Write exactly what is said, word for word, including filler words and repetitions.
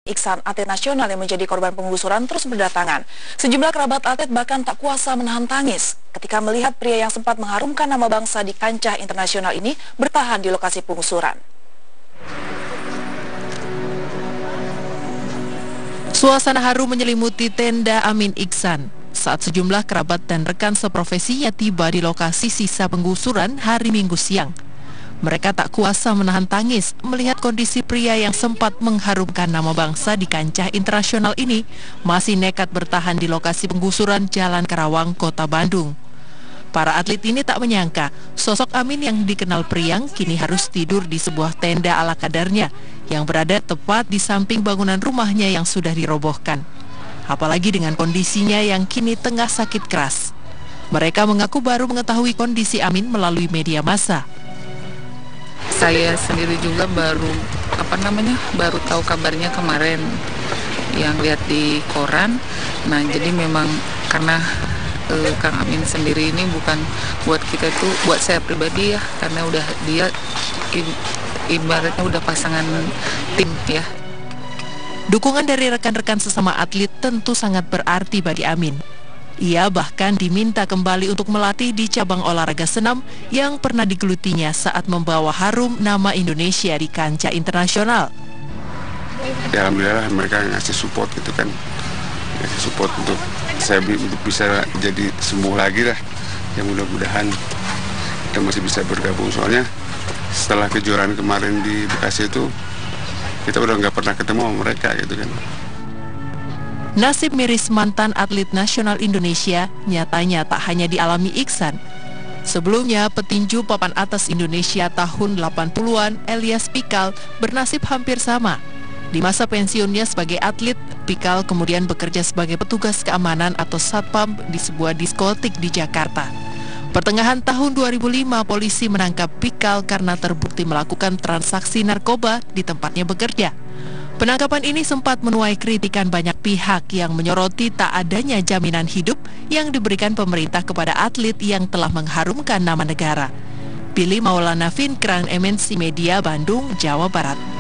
Iksan, atlet nasional yang menjadi korban penggusuran, terus berdatangan. Sejumlah kerabat atlet bahkan tak kuasa menahan tangis ketika melihat pria yang sempat mengharumkan nama bangsa di kancah internasional ini bertahan di lokasi penggusuran. Suasana haru menyelimuti tenda Amin Iksan saat sejumlah kerabat dan rekan seprofesinya tiba di lokasi sisa penggusuran hari Minggu siang. Mereka tak kuasa menahan tangis melihat kondisi pria yang sempat mengharumkan nama bangsa di kancah internasional ini masih nekat bertahan di lokasi penggusuran Jalan Karawang, Kota Bandung. Para atlet ini tak menyangka sosok Amin yang dikenal periang kini harus tidur di sebuah tenda ala kadarnya yang berada tepat di samping bangunan rumahnya yang sudah dirobohkan. Apalagi dengan kondisinya yang kini tengah sakit keras. Mereka mengaku baru mengetahui kondisi Amin melalui media massa. Saya sendiri juga baru apa namanya baru tahu kabarnya kemarin yang lihat di koran. Nah jadi memang karena eh, Kang Amin sendiri ini bukan buat kita tuh, buat saya pribadi ya, karena udah dia ibaratnya udah pasangan tim ya. Dukungan dari rekan-rekan sesama atlet tentu sangat berarti bagi Amin. Ia bahkan diminta kembali untuk melatih di cabang olahraga senam yang pernah digelutinya saat membawa harum nama Indonesia di kancah internasional. Ya, alhamdulillah mereka ngasih support gitu kan, ngasih support untuk saya untuk bisa jadi sembuh lagi lah. Ya mudah-mudahan kita masih bisa bergabung, soalnya setelah kejuaraan kemarin di Bekasi itu kita udah nggak pernah ketemu sama mereka gitu kan. Nasib miris mantan atlet nasional Indonesia nyatanya tak hanya dialami Iksan. Sebelumnya, petinju papan atas Indonesia tahun delapan puluhan, Elias Pikal, bernasib hampir sama. Di masa pensiunnya sebagai atlet, Pikal kemudian bekerja sebagai petugas keamanan atau satpam di sebuah diskotik di Jakarta. Pertengahan tahun dua ribu lima, polisi menangkap Pikal karena terbukti melakukan transaksi narkoba di tempatnya bekerja. Penangkapan ini sempat menuai kritikan banyak pihak yang menyoroti tak adanya jaminan hidup yang diberikan pemerintah kepada atlet yang telah mengharumkan nama negara. Billy Maulana Finkrang, M N C Media, Bandung, Jawa Barat.